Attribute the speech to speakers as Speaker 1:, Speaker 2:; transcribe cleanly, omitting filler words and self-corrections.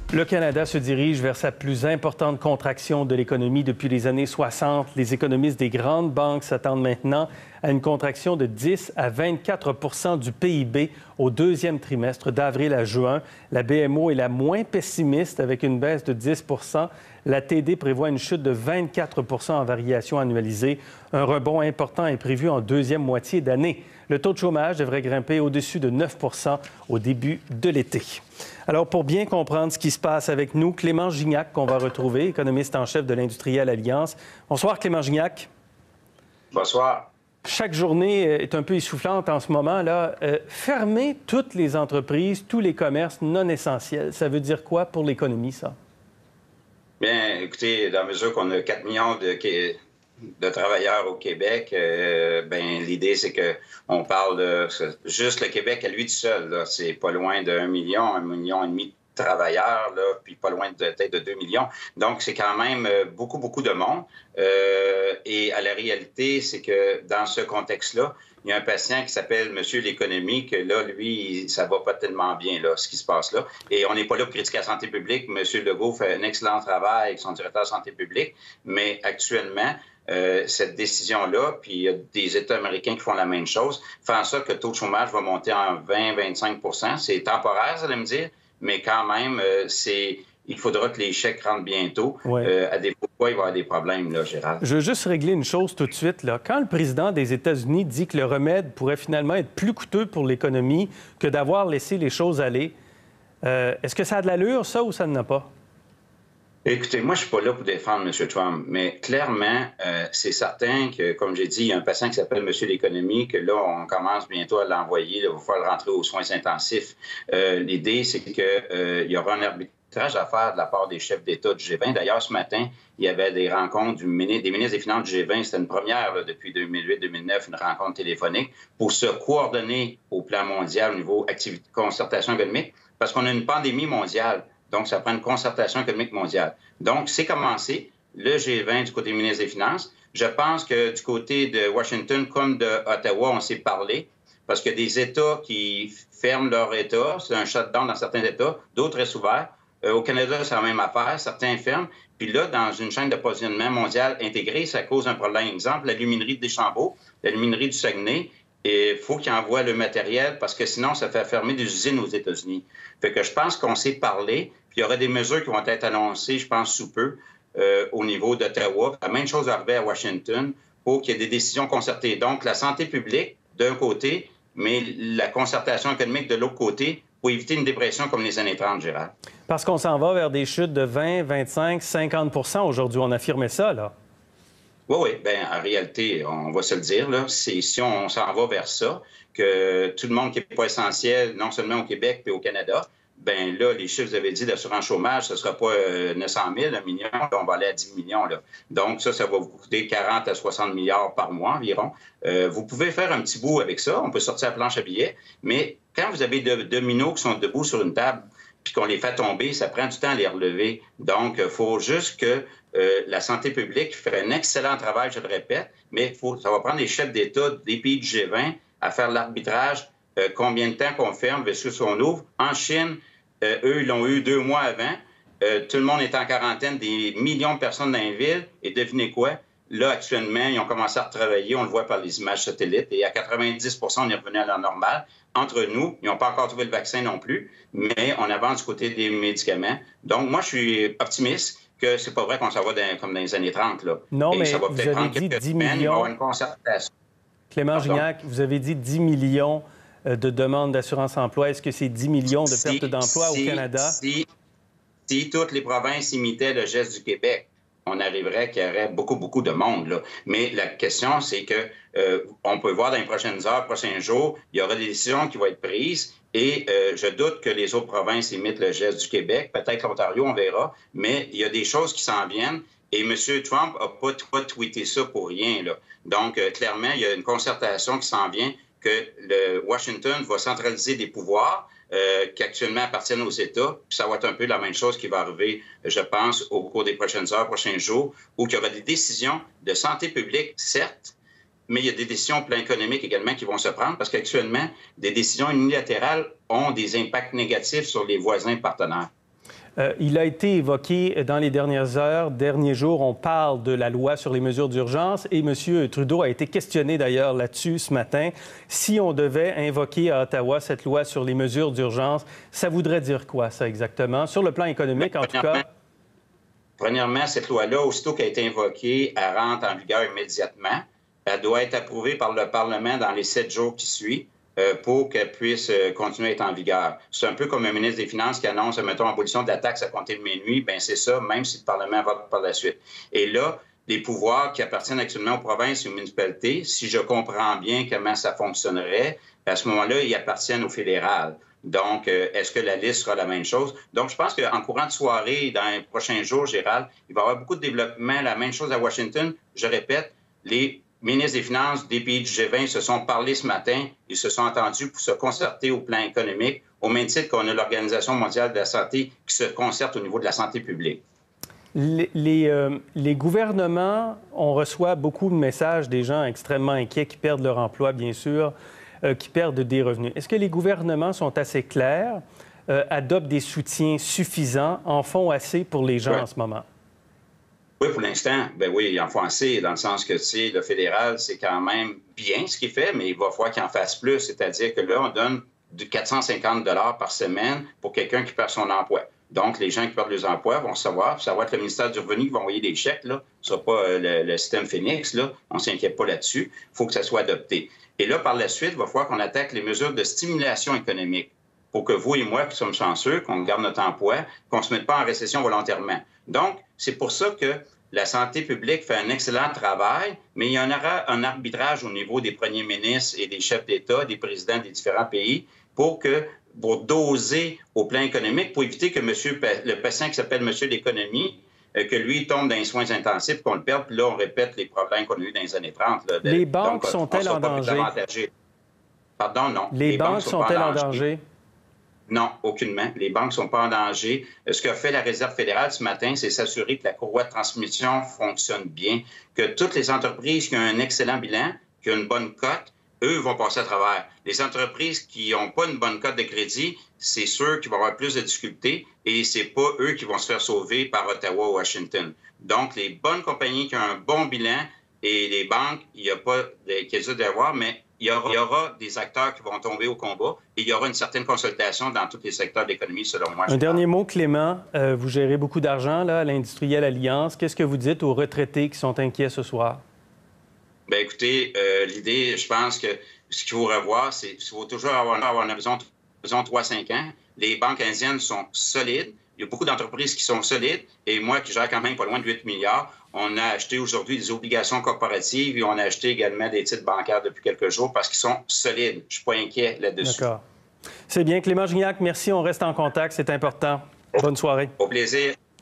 Speaker 1: Le Canada se dirige vers sa plus importante contraction de l'économie depuis les années 60. Les économistes des grandes banques s'attendent maintenant à une contraction de 10 à 24 du PIB au deuxième trimestre d'avril à juin. La BMO est la moins pessimiste avec une baisse de 10 La TD prévoit une chute de 24 en variation annualisée. Un rebond important est prévu en deuxième moitié d'année. Le taux de chômage devrait grimper au-dessus de 9 au début de l'été. Alors, pour bien comprendre ce qui se passe avec nous, Clément Gignac, qu'on va retrouver, économiste en chef de l'Industrielle Alliance. Bonsoir, Clément Gignac.
Speaker 2: Bonsoir.
Speaker 1: Chaque journée est un peu essoufflante en ce moment. Fermer toutes les entreprises, tous les commerces non essentiels, ça veut dire quoi pour l'économie, ça?
Speaker 2: Bien, écoutez, dans la mesure qu'on a 4 millions de travailleurs au Québec, l'idée, c'est qu'on parle de juste le Québec à lui tout seul. C'est pas loin de 1 million et demi de travailleurs, là, puis pas loin peut-être de 2 millions. Donc, c'est quand même beaucoup, beaucoup de monde. Et à la réalité, c'est que dans ce contexte-là, il y a un patient qui s'appelle Monsieur l'Économie, que là, lui, ça va pas tellement bien, là, ce qui se passe là. Et on n'est pas là pour critiquer la santé publique. Monsieur Legault fait un excellent travail avec son directeur de santé publique, mais actuellement, cette décision-là, puis il y a des États américains qui font la même chose, fait en sorte que le taux de chômage va monter en 20-25 C'est temporaire, ça allez me dire, mais quand même, il faudra que les chèques rentrent bientôt.
Speaker 1: Ouais.
Speaker 2: À défaut, il va y avoir des problèmes, là, Gérald.
Speaker 1: Je veux juste régler une chose tout de suite. Quand le président des États-Unis dit que le remède pourrait finalement être plus coûteux pour l'économie que d'avoir laissé les choses aller, est-ce que ça a de l'allure, ça, ou ça n'en a pas?
Speaker 2: Écoutez, moi, je suis pas là pour défendre M. Trump, mais clairement, c'est certain que, comme j'ai dit, il y a un patient qui s'appelle M. l'Économie, que là, on commence bientôt à l'envoyer. Il va falloir le rentrer aux soins intensifs. L'idée, c'est qu'il y aura un arbitrage à faire de la part des chefs d'État du G20. D'ailleurs, ce matin, il y avait des rencontres des ministres des Finances du G20. C'était une première là, depuis 2008-2009, une rencontre téléphonique pour se coordonner au plan mondial au niveau concertation économique, parce qu'on a une pandémie mondiale. Donc, ça prend une concertation économique mondiale. Donc, c'est commencé, le G20 du côté ministre des Finances. Je pense que du côté de Washington comme de Ottawa, on s'est parlé, parce qu'il y a des États qui ferment leur État. C'est un shutdown dans certains États, d'autres restent ouverts. Au Canada, c'est la même affaire. Certains ferment. Puis là, dans une chaîne d'approvisionnement mondiale intégrée, ça cause un problème. Exemple, l'aluminerie de Deschambault, l'aluminerie du Saguenay, et il faut qu'ils envoient le matériel parce que sinon, ça fait fermer des usines aux États-Unis. Fait que je pense qu'on s'est parlé. Puis il y aura des mesures qui vont être annoncées, je pense, sous peu, au niveau d'Ottawa. La même chose va arriver à Washington pour qu'il y ait des décisions concertées. Donc, la santé publique, d'un côté, mais la concertation économique de l'autre côté pour éviter une dépression comme les années 30, Gérald.
Speaker 1: Parce qu'on s'en va vers des chutes de 20, 25, 50 aujourd'hui. On affirmait ça, là.
Speaker 2: Oui. Bien, en réalité, on va se le dire, là, c'est si on s'en va vers ça, que tout le monde qui n'est pas essentiel, non seulement au Québec mais au Canada, bien là, les chiffres, vous avez dit, d'assurance chômage, ce ne sera pas 900 000, 1 million, là, on va aller à 10 millions. Là. Donc, ça va vous coûter 40 à 60 milliards par mois environ. Vous pouvez faire un petit bout avec ça, on peut sortir la planche à billets, mais quand vous avez deux dominos qui sont debout sur une table, puis qu'on les fait tomber, ça prend du temps à les relever. Donc, il faut juste que la santé publique fait un excellent travail, je le répète, mais ça va prendre les chefs d'État des pays du G20 à faire l'arbitrage, combien de temps qu'on ferme versus on ouvre. En Chine, eux, ils l'ont eu 2 mois avant. Tout le monde est en quarantaine, des millions de personnes dans les villes. Et devinez quoi? Là, actuellement, ils ont commencé à retravailler, on le voit par les images satellites, et à 90 on est revenu à la normale. Entre nous, ils n'ont pas encore trouvé le vaccin non plus, mais on avance du côté des médicaments. Donc, moi, je suis optimiste que c'est pas vrai qu'on s'en va comme dans les années 30. Là.
Speaker 1: Non,
Speaker 2: et
Speaker 1: mais
Speaker 2: ça va
Speaker 1: vous avez dit 10 millions.
Speaker 2: Il va y avoir une concertation.
Speaker 1: Clément Gignac, vous avez dit 10 millions de demandes d'assurance-emploi. Est-ce que c'est 10 millions de pertes d'emploi au Canada?
Speaker 2: Si toutes les provinces imitaient le geste du Québec, on arriverait qu'il y aurait beaucoup, beaucoup de monde. Là. Mais la question, c'est que on peut voir dans les prochaines heures, prochains jours, il y aura des décisions qui vont être prises et je doute que les autres provinces imitent le geste du Québec. Peut-être l'Ontario, on verra. Mais il y a des choses qui s'en viennent et M. Trump n'a pas tweeté ça pour rien. Là. Donc, clairement, il y a une concertation qui s'en vient que le Washington va centraliser des pouvoirs qui actuellement appartiennent aux États. Puis ça va être un peu la même chose qui va arriver, je pense, au cours des prochaines heures, prochains jours, où il y aura des décisions de santé publique, certes, mais il y a des décisions au plan économique également qui vont se prendre parce qu'actuellement, des décisions unilatérales ont des impacts négatifs sur les voisins partenaires.
Speaker 1: Il a été évoqué dans les derniers jours. On parle de la loi sur les mesures d'urgence et M. Trudeau a été questionné d'ailleurs là-dessus ce matin. Si on devait invoquer à Ottawa cette loi sur les mesures d'urgence, ça voudrait dire quoi, ça, exactement? Sur le plan économique, en tout cas.
Speaker 2: Premièrement, cette loi-là, aussitôt qu'elle a été invoquée, elle rentre en vigueur immédiatement. Elle doit être approuvée par le Parlement dans les 7 jours qui suivent. Pour qu'elle puisse continuer à être en vigueur. C'est un peu comme un ministre des Finances qui annonce, mettons, l'abolition de la taxe à compter de minuit. Bien, c'est ça, même si le Parlement vote par la suite. Et là, les pouvoirs qui appartiennent actuellement aux provinces et aux municipalités, si je comprends bien comment ça fonctionnerait, à ce moment-là, ils appartiennent au fédéral. Donc, est-ce que la liste sera la même chose? Donc, je pense qu'en courant de soirée, dans les prochains jours, Gérald, il va y avoir beaucoup de développement. La même chose à Washington. Je répète, les ministres des Finances des pays du G20 se sont parlé ce matin. Ils se sont entendus pour se concerter au plan économique, au même titre qu'on a l'Organisation mondiale de la santé qui se concerte au niveau de la santé publique.
Speaker 1: Les gouvernements, on reçoit beaucoup de messages des gens extrêmement inquiets qui perdent leur emploi, bien sûr, qui perdent des revenus. Est-ce que les gouvernements sont assez clairs, adoptent des soutiens suffisants, en font assez pour les gens en ce moment?
Speaker 2: Oui, pour l'instant, ben oui, il en faut assez, dans le sens que, tu sais, le fédéral, c'est quand même bien ce qu'il fait, mais il va falloir qu'il en fasse plus. C'est-à-dire que là, on donne de 450 $ par semaine pour quelqu'un qui perd son emploi. Donc, les gens qui perdent leurs emplois vont savoir. Ça va être le ministère du Revenu qui va envoyer des chèques, là. Ce ne sera pas le système Phoenix, là. On ne s'inquiète pas là-dessus. Il faut que ça soit adopté. Et là, par la suite, il va falloir qu'on attaque les mesures de stimulation économique pour que vous et moi, qui sommes chanceux, qu'on garde notre emploi, qu'on ne se mette pas en récession volontairement. Donc, c'est pour ça que la santé publique fait un excellent travail, mais il y en aura un arbitrage au niveau des premiers ministres et des chefs d'État, des présidents des différents pays, pour doser au plan économique, pour éviter que le patient qui s'appelle Monsieur l'économie, que lui tombe dans les soins intensifs, qu'on le perde, puis là, on répète les problèmes qu'on a eus dans les années 30. Là,
Speaker 1: les banques sont-elles en danger?
Speaker 2: Pardon, non.
Speaker 1: Les banques sont-elles en danger?
Speaker 2: Non, aucunement. Les banques ne sont pas en danger. Ce qu'a fait la Réserve fédérale ce matin, c'est s'assurer que la courroie de transmission fonctionne bien, que toutes les entreprises qui ont un excellent bilan, qui ont une bonne cote, eux vont passer à travers. Les entreprises qui n'ont pas une bonne cote de crédit, c'est sûr qu'ils vont avoir plus de difficultés et c'est pas eux qui vont se faire sauver par Ottawa ou Washington. Donc, les bonnes compagnies qui ont un bon bilan et les banques, il n'y a pas d'inquiétude d'avoir, mais il y aura des acteurs qui vont tomber au combat et il y aura une certaine consolidation dans tous les secteurs de l'économie, selon moi.
Speaker 1: Un dernier mot, Clément. Vous gérez beaucoup d'argent là, à l'Industrielle Alliance. Qu'est-ce que vous dites aux retraités qui sont inquiets ce soir? Bien,
Speaker 2: écoutez, l'idée, je pense que ce qu'il faut revoir, c'est qu'il faut toujours avoir un horizon 3-5 ans. Les banques indiennes sont solides. Il y a beaucoup d'entreprises qui sont solides. Et moi, qui gère quand même pas loin de 8 milliards, on a acheté aujourd'hui des obligations corporatives et on a acheté également des titres bancaires depuis quelques jours parce qu'ils sont solides. Je ne suis pas inquiet là-dessus.
Speaker 1: D'accord. C'est bien. Clément Gignac, merci. On reste en contact. C'est important. Bonne soirée.
Speaker 2: Au plaisir.